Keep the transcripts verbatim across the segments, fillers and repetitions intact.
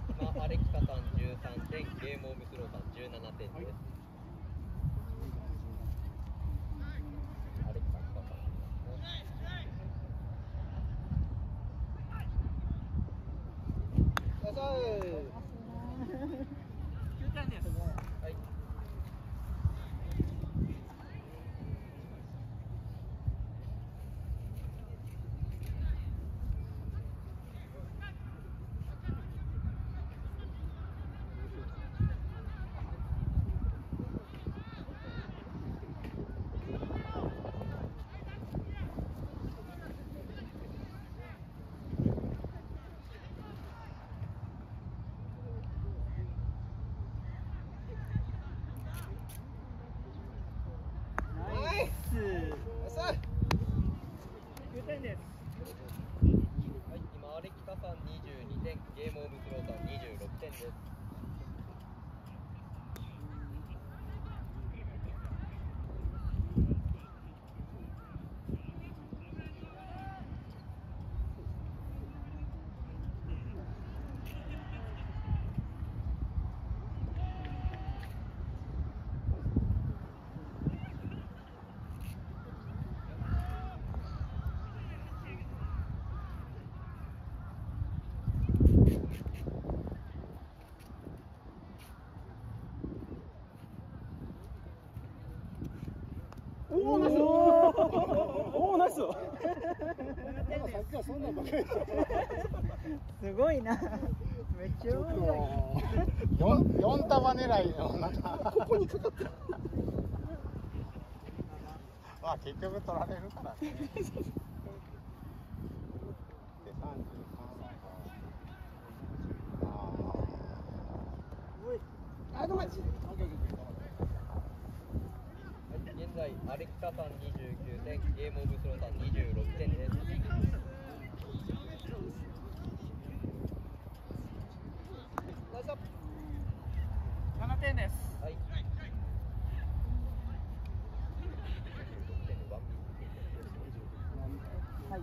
今アレキカさんじゅうさんてん、ゲームオブスローさんじゅうななてんです。アレキさんとかさんですね。 きゅうてんです。 はい。 きゅうてんです。 はい、今アレキカさんにじゅうにてん、ゲームオブスローさんにじゅうろくてんです。 おお、ナイス。おお、ナイス。さっきはそんなんばっかりでした。 すごいな。めっちゃうまい。 四四束狙いのなんかここにかかってる。まあ結局取られるからね。で三十三。ああ、ごめん。 現在アレキカさんにじゅうきゅうてん、ゲームオブスローさんにじゅうろくてんです。 ななてんです。 はい。 はい。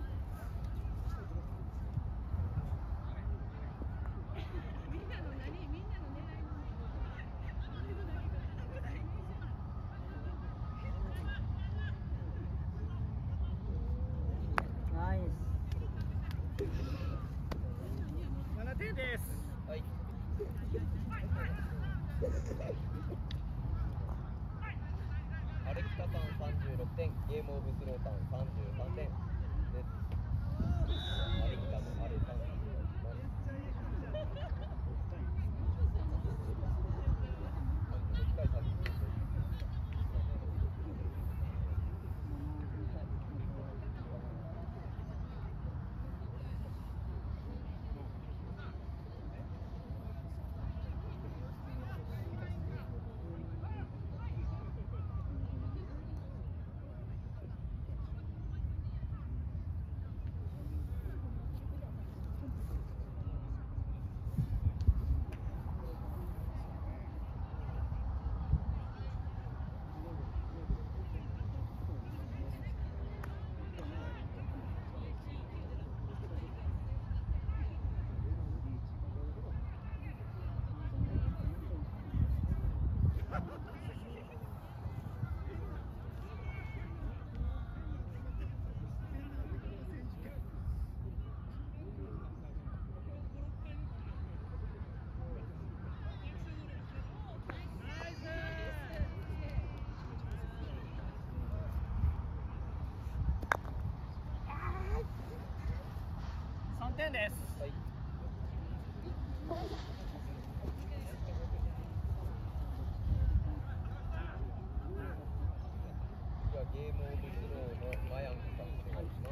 ナイス。ななてんです。 はい。アレキカさんさんじゅうろくてん、ゲームオブスローさんさんじゅうさんてんです。アレキカのアレさん。 さんてんです。 はい。ではゲームオブスローのマヤンクさんお願いします。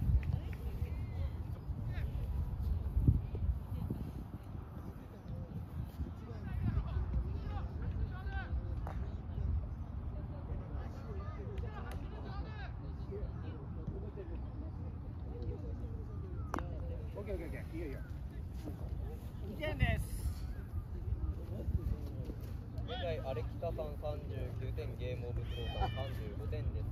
オッケーオッケーオッケー。いいよいいよ。 にてんです。 現在アレキカさんさんじゅうきゅうてん、ゲームオブスローさんさんじゅうごてんです。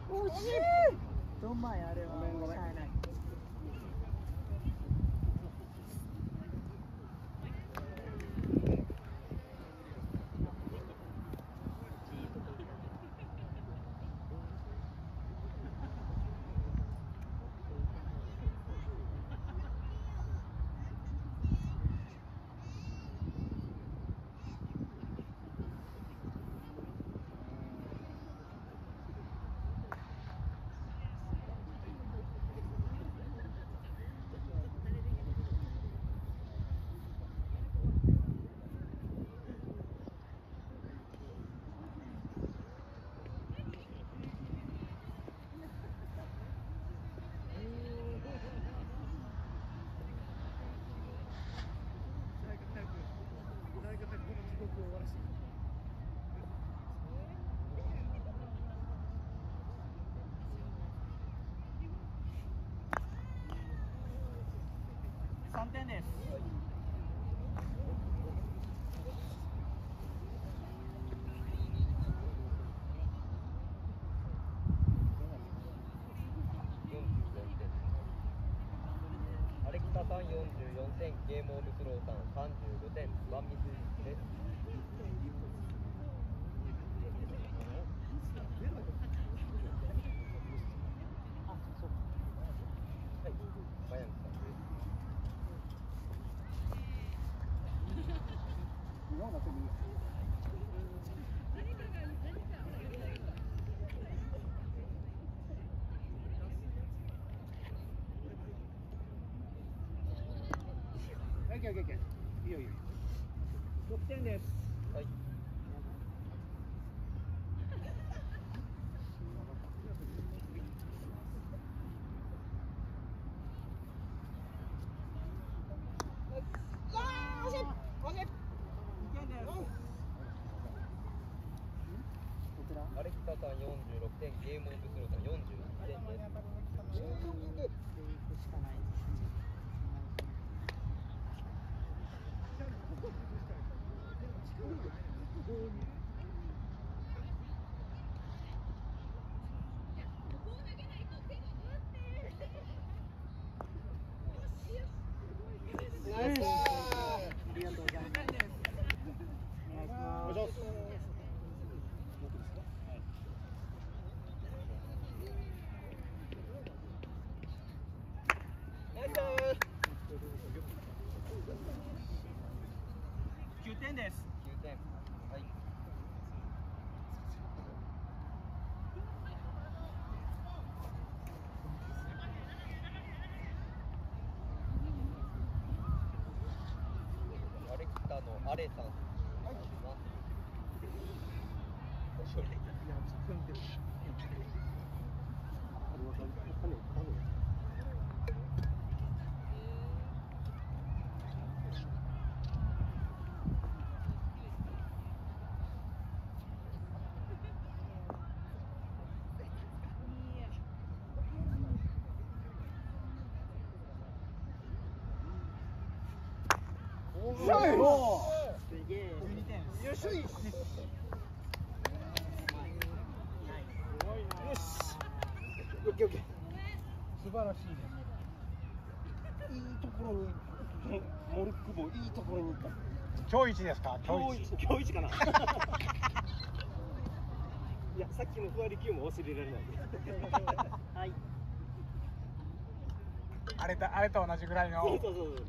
惜しい。どんまいあれはごめんごめんしゃあない。さんてんです。 アレキサさんよんじゅうよんてん、ゲームオブスローさんさんじゅうごてん、ワンミスです。 あ、そう。 はい、マヤンさんです。 今のだけでいいよ。オッケーオッケーオッケー。いいよいいよ。 ろくてんです。 はい。アレキサさんよんじゅうろくてん、ゲームオブスローさんよんじゅういってんです。 しかない。 ナイス。 ありがとうございます。お願いします。 お願いします。僕ですか。はい。 ナイスきゅうてんです。 きゅうてん。はい。アレキサのアレさん。はい。お処理。 おすげえ。 じゅうにてん。よいしょい。すごいな。よし。オッケーオッケー。素晴らしいね。いいところに、モルックもいいところに行った。 今日一ですか？今今日一。 日一今日一かな。いや、さっきのふわりきゅうも忘れられない。 はい。 あれとあれと同じぐらいの。 そうそうそうそう。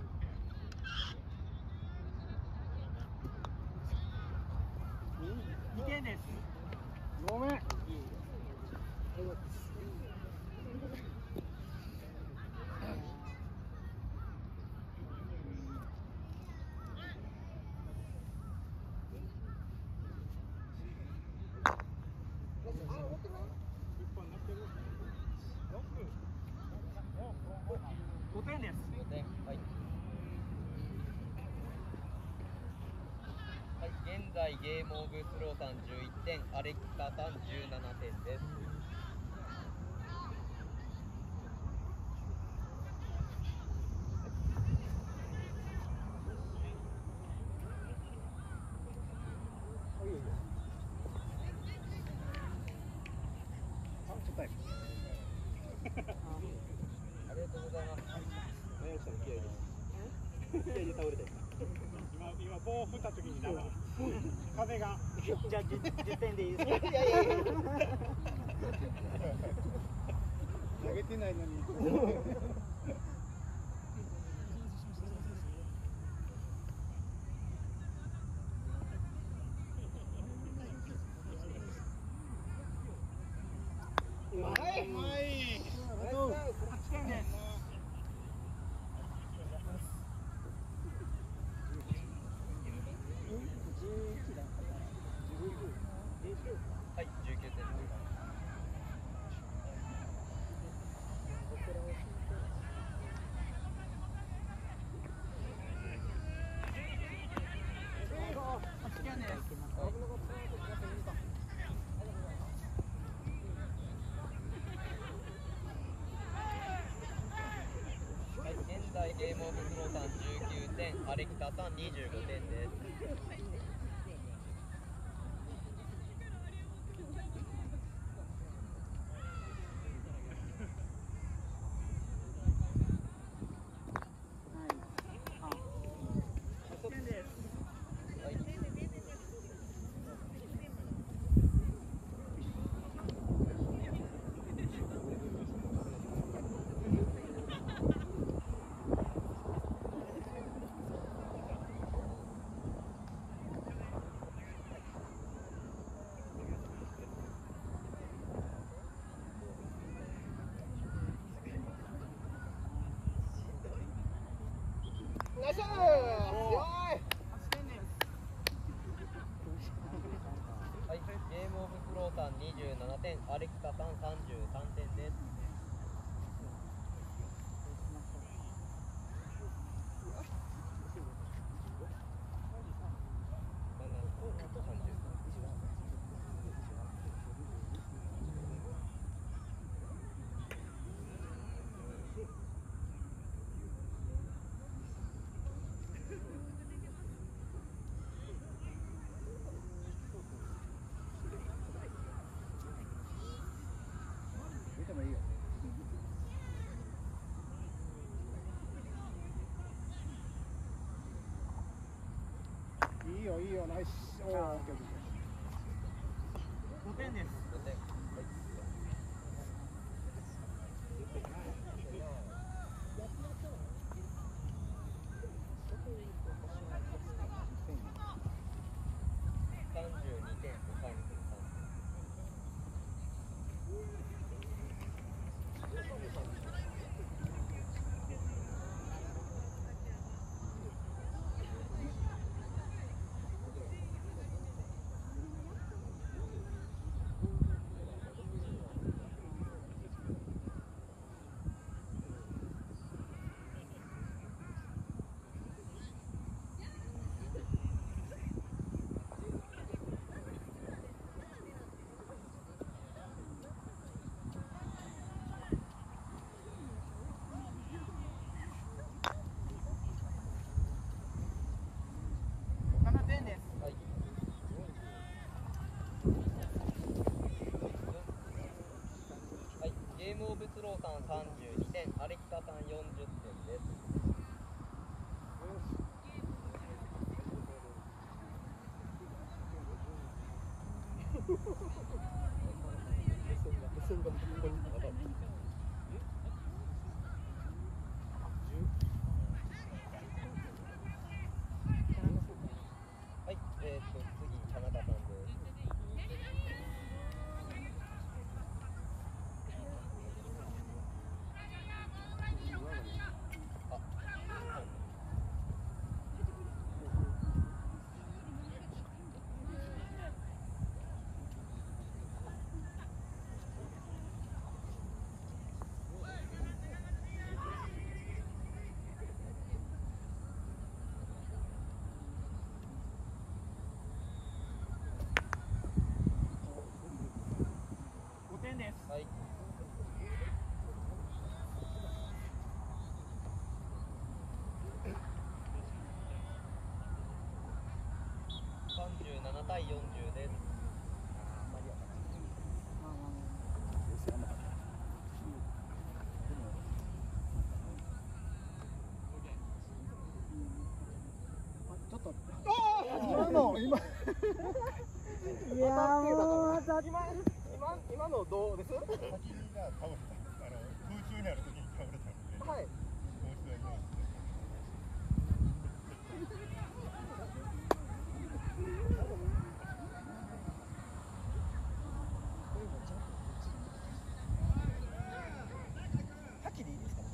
にてんです。 ごめん。 ごてんです。 ごてん。はい。はい、現在ゲームオブスローさんじゅういってん、アレキサさんじゅうななてんです。 タイプ。 ありがとうございます。 何をしたの気合いです。気合いで倒れたよ。 今今棒振った時になんか風が。 じゃあじゅってんでいいですか。 いやいやいや。投げてないのに。うまい。うまい。 はちてんです。 はい、じゅうきゅうてんです。 はちてんです。 はい、現在ゲームオブスローさんじゅうきゅうてん、アレキタさんにじゅうごてんです。 ナイスー。強い。 はい、ゲームオブスローさんにじゅうななてん、アレキタさんさんじゅうさんてんです。 見てもいいよ。いいよいいよ、ナイス。おお、オッケーオッケー。 ごてんです。 ごてん。はい。さんじゅうにてんとさんじゅうさんてん。 ななてんです。 はい。はい、ゲームオブスローさんさんじゅうにてん、アレキタさんよんじゅってんです。はい、えー、っと次田中さんです。あ、 ごてんです。 はい。さんじゅうななたいよんじゅうです。 まあまあまあいやーもう当たっ今今今のどうです？ 先が倒れた。あの空中にある時に倒れたので。 はい。 もう一度やります。 はっきりいいですか？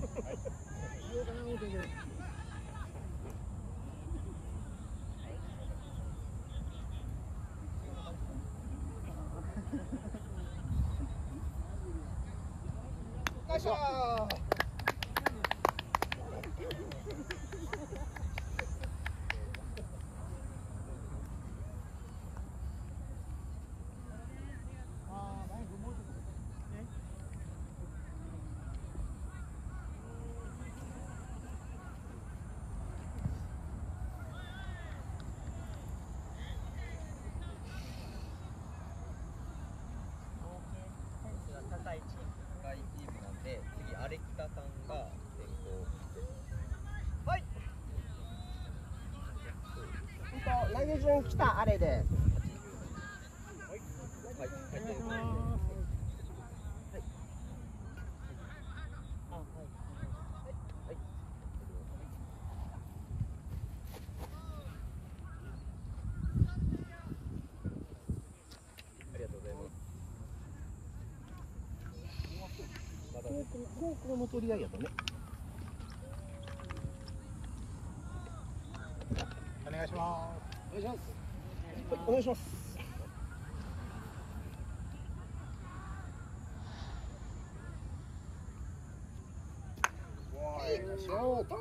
よいしょー。 高いチーム高いチームなんで、次アレキタさんが先行。 はい。うんと投げ順来たあれで。 はい、回転する。 高校の取り合いやとね。 お願いしまお願いします。はい、お願いします。はい、ショート。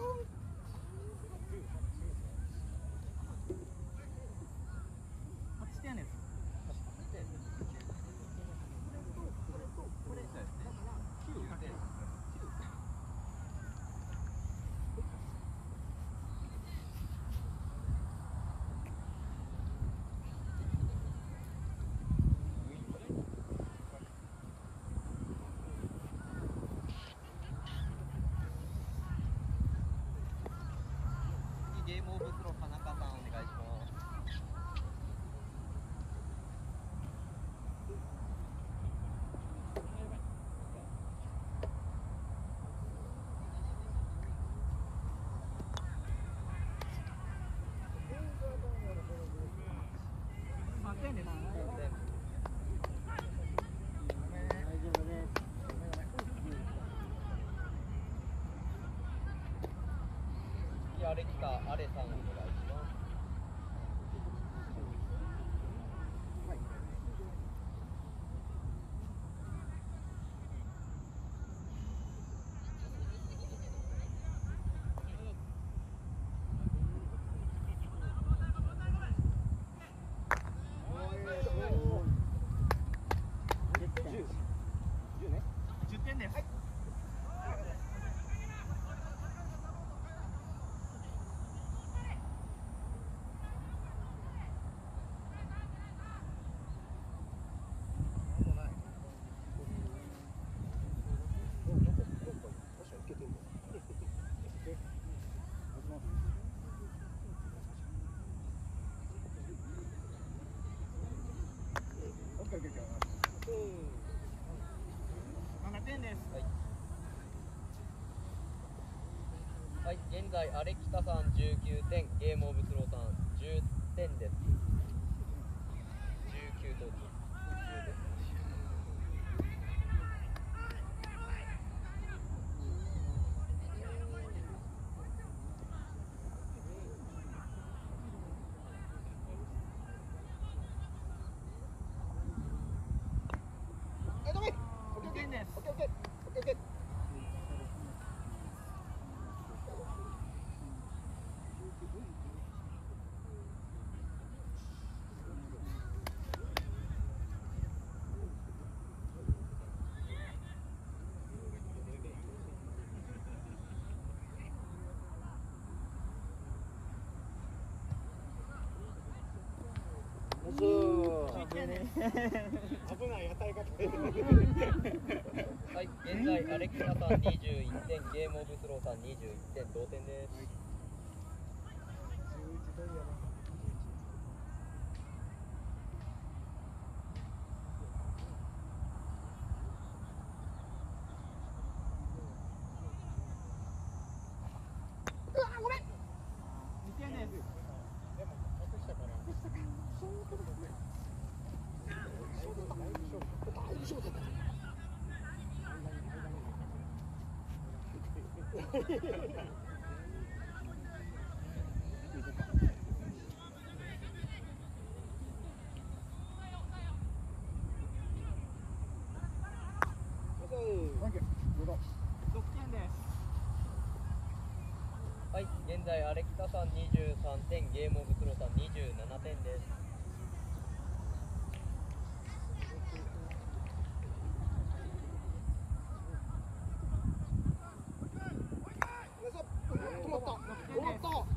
ゲームオブスロー田中さんお願いします。次アレキタアレさんお願いします。 じゅってんです。はい。ななてんです。 はい、現在アレキタさんじゅうきゅうてん、ゲームオブスローさんじゅってんです。じゅうきゅうとじゅうです。 はい、ダメ。オッケーオッケーです。オッケーオッケー。オッケーオッケー。 危ない当たり方。 はい、現在アレキタさんにじゅういってん、ゲームオブスローさんにじゅういってん、同点です。 はい、現在アレキタさんにじゅうさんてん、ゲームオブスローさんにじゅうななてんです。 止まった止まった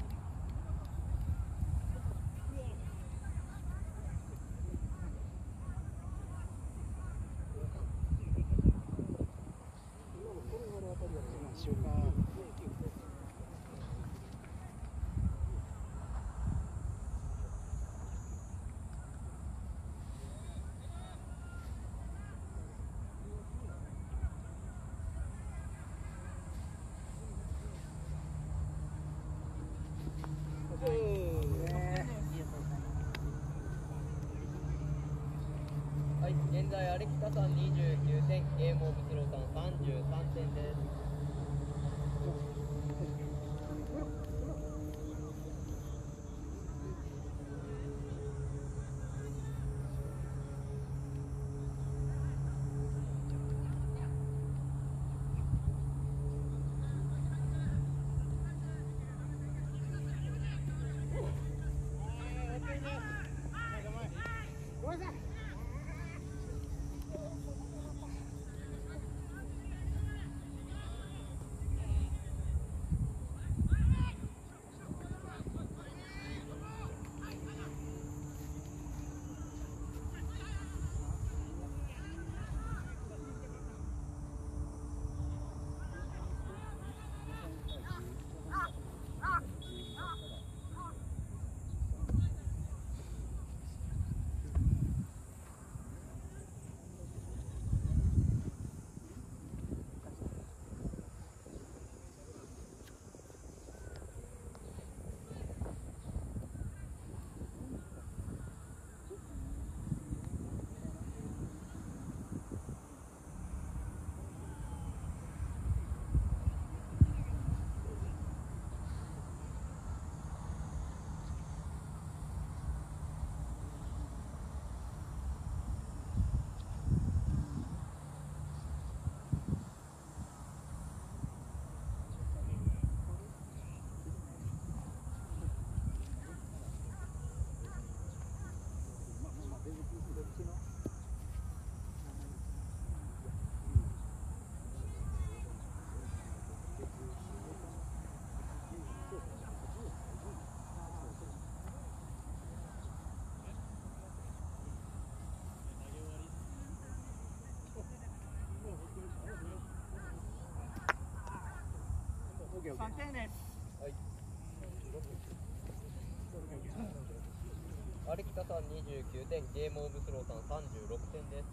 はい、現在アレキタさんにじゅうきゅうてん、ゲームオブスローさんさんじゅうさんてんです。 さんてんです。 はい。アレキタさんにじゅうきゅうてん、ゲームオブスローさんさんじゅうろくてんです。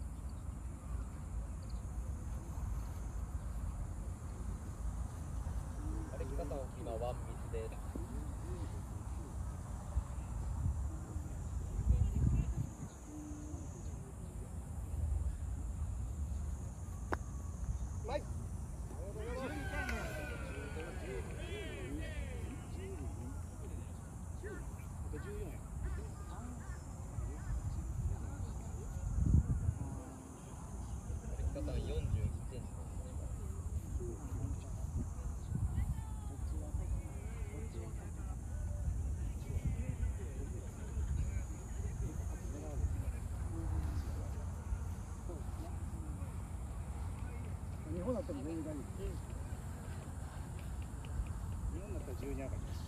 アレキタさん今ワンミスです。 日本だったら全然大丈夫。日本だったらじゅうに上がりです。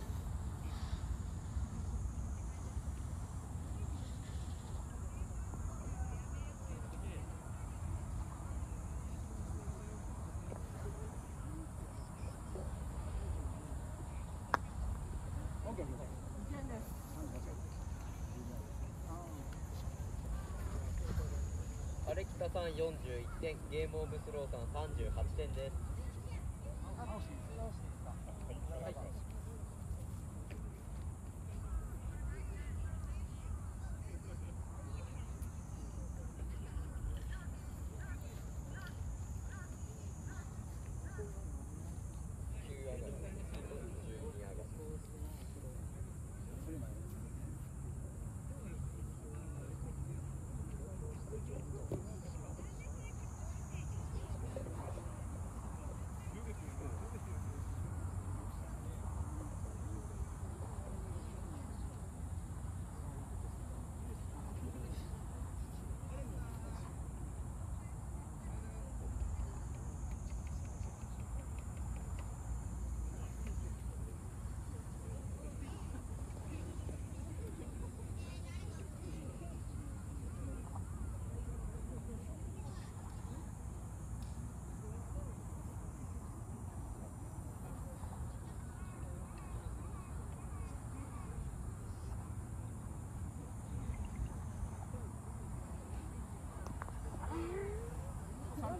アレキタさんよんじゅういってん、ゲームオブスローさんさんじゅうはちてんです。はい。きゅうアン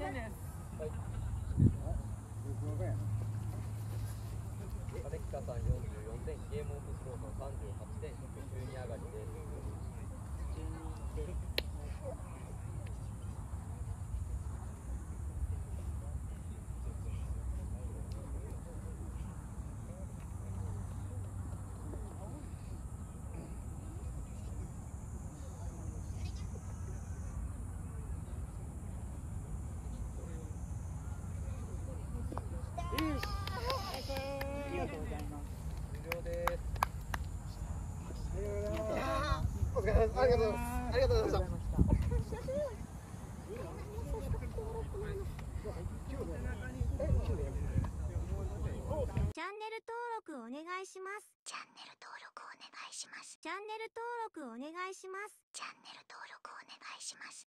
点です。 はい。 僕がやな。 アレキサさんよんじゅうよんてん、ゲームオブスローさんさんじゅうはちてん、じゅうに上がりです。 じゅうにてん。ありがとうございます。 終了です。 お疲れ様です。ありがとうございます。ありがとうございました。 チャンネル登録お願いします。チャンネル登録お願いします。チャンネル登録お願いします。チャンネル登録お願いします。